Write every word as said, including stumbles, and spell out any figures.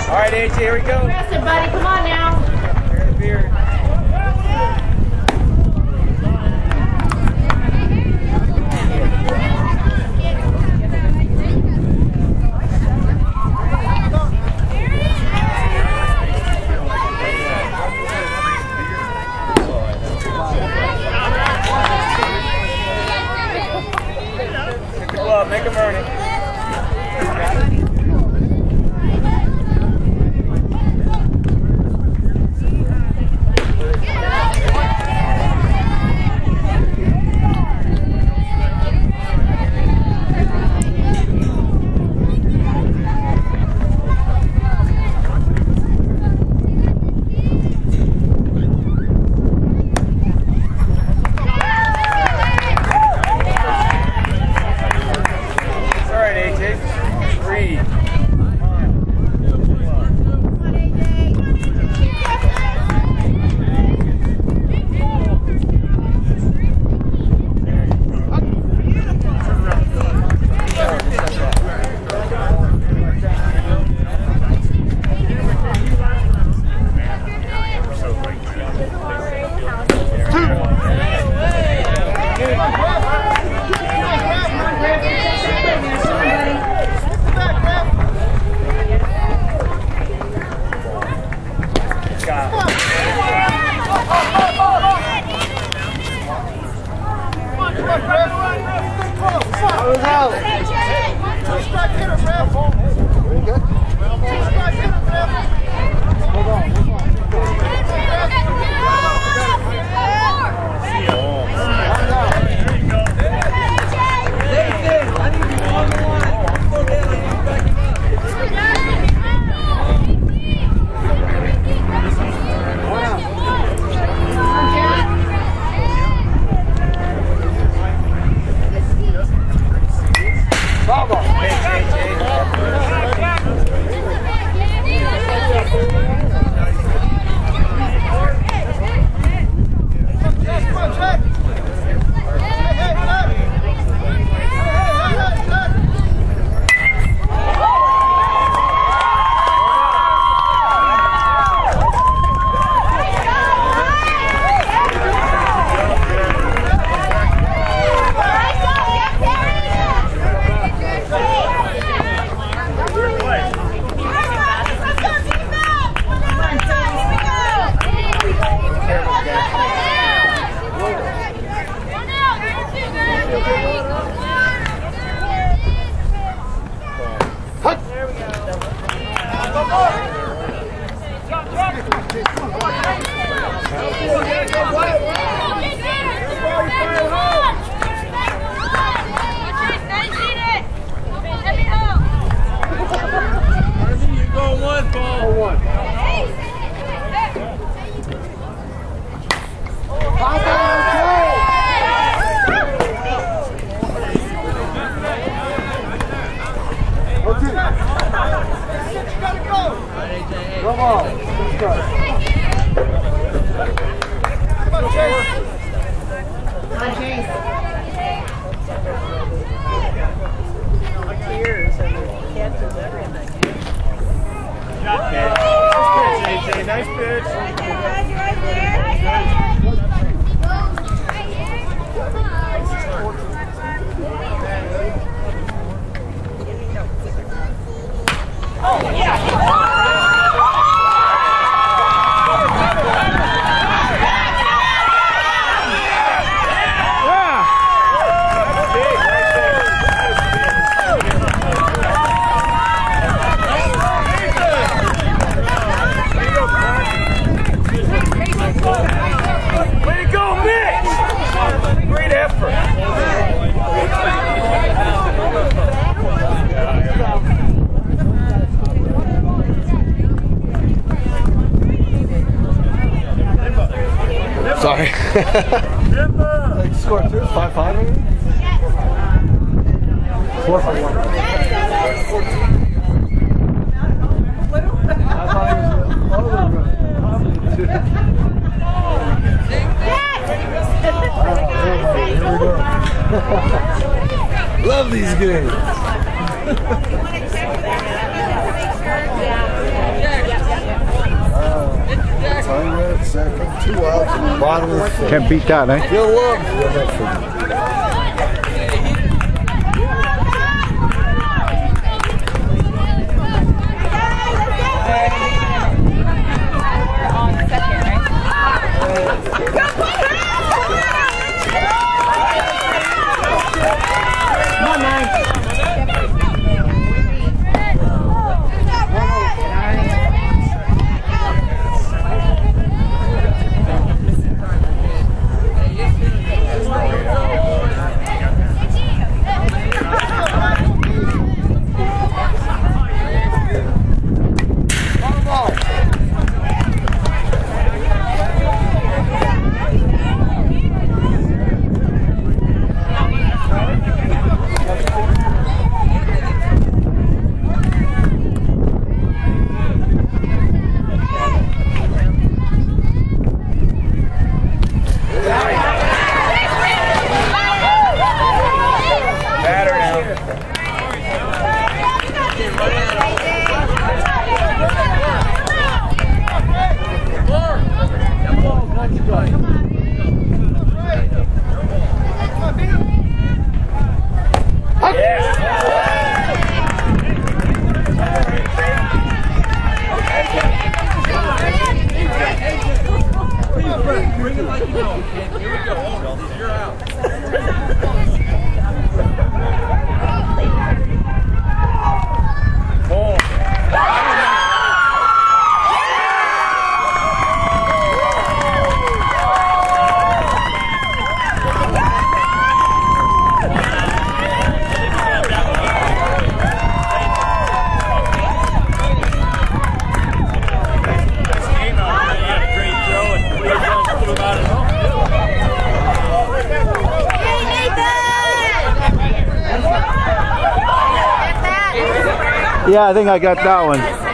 All right, A J, here we go. Aggressive, buddy. Come on now. Here's the beard. Pick the glove, make him earn it. Come on, let's go. Come on, Chase. Come on, Chase. Tears and catches everything. Nice pitch, A J. Nice pitch. Right there, bud. You're right there. Oh, yeah. Way to go, Mitch! Great effort. Sorry. Like score two, five five. Four five one. I thought he was over. Love these games. Bottom of the fifth. Can't beat that, eh? Good look. Yeah, I think I got that one.